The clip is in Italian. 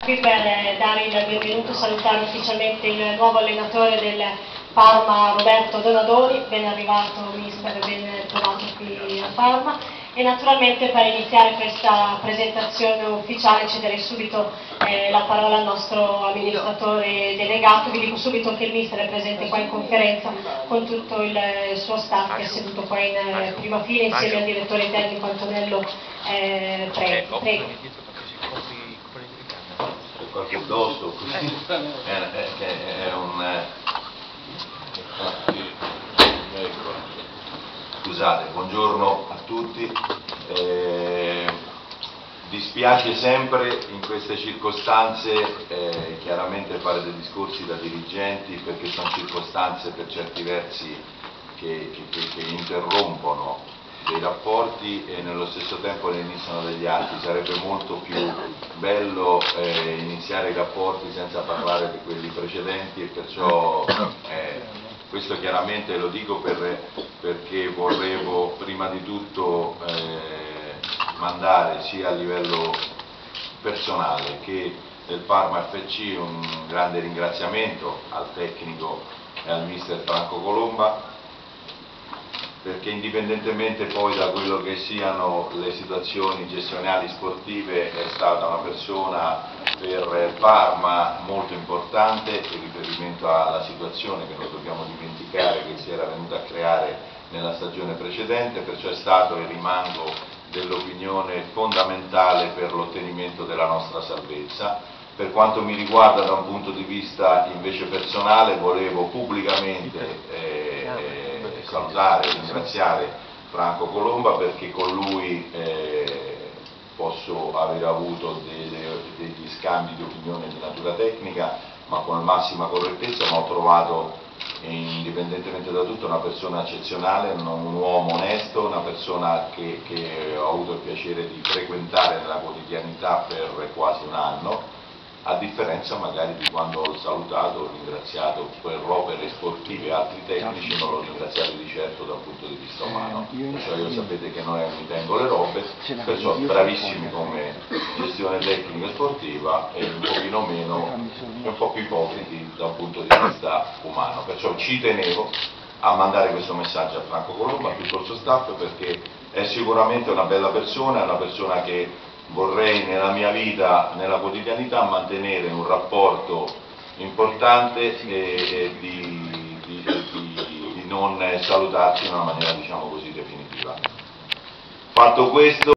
Qui per dare il benvenuto e salutare ufficialmente il nuovo allenatore del Parma, Roberto Donadoni. Ben arrivato mister, ben trovato qui a Parma, e naturalmente per iniziare questa presentazione ufficiale cederei subito la parola al nostro amministratore delegato. Vi dico subito che il mister è presente qua in conferenza con tutto il suo staff, che è seduto qua in prima fila insieme al direttore tecnico Antonello Prego. Qualche addosso così è un scusate, buongiorno a tutti. Dispiace sempre in queste circostanze chiaramente fare dei discorsi da dirigenti, perché sono circostanze per certi versi che interrompono dei rapporti e nello stesso tempo ne iniziano degli altri. Sarebbe molto più bello iniziare i rapporti senza parlare di quelli precedenti, e perciò questo chiaramente lo dico perché volevo prima di tutto mandare sia a livello personale che del Parma FC un grande ringraziamento al tecnico e al mister Franco Colomba, perché indipendentemente poi da quello che siano le situazioni gestionali sportive è stata una persona per Parma molto importante in riferimento alla situazione che non dobbiamo dimenticare che si era venuta a creare nella stagione precedente, perciò è stato e rimango dell'opinione fondamentale per l'ottenimento della nostra salvezza. Per quanto mi riguarda da un punto di vista invece personale, volevo pubblicamente salutare e ringraziare Franco Colomba, perché con lui posso aver avuto degli scambi di opinione di natura tecnica, ma con la massima correttezza, ma ho trovato, indipendentemente da tutto, una persona eccezionale, un uomo onesto, una persona che ho avuto il piacere di frequentare nella quotidianità per quasi un anno, a differenza magari di quando l'ho salutato, l'ho ringraziato per opere sportive e altri tecnici, non l'ho ringraziato di certo dal punto di vista umano. Perciò io sapete che non mi tengo le robe, perciò bravissimi come gestione tecnica e sportiva e un pochino meno, un po' più ipocriti da un punto di vista umano. Perciò ci tenevo a mandare questo messaggio a Franco Colomba, a tutto il suo staff, perché è sicuramente una bella persona, è una persona che vorrei nella mia vita, nella quotidianità, mantenere un rapporto importante e di non salutarci in una maniera, diciamo così, definitiva. Fatto questo